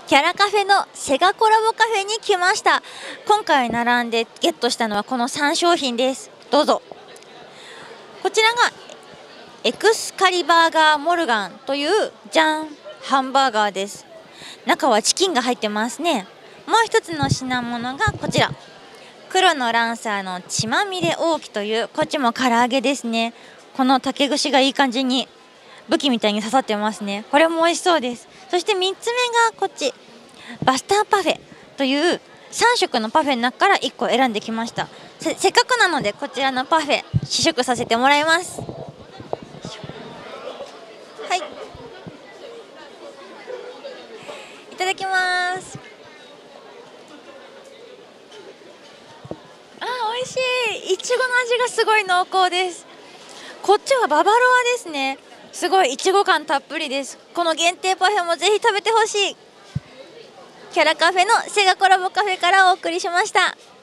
キャラカフェのセガコラボカフェに来ました。今回並んでゲットしたのはこの3商品です。どうぞ。こちらがエクスカリバーガーモルガンというじゃんハンバーガーです。中はチキンが入ってますね。もう一つの品物がこちら、黒のランサーの血まみれ大きという、こっちも唐揚げですね。この竹串がいい感じに武器みたいに刺さってますね。これも美味しそうです。そして3つ目がこっち、バスターパフェという3色のパフェの中から1個選んできました。せっかくなのでこちらのパフェ試食させてもらいます。はい、いただきます。美味しい。いちごの味がすごい濃厚です。こっちはババロアですね。すごいいちご感たっぷりです。この限定パフェもぜひ食べてほしい。キャラカフェのセガコラボカフェからお送りしました。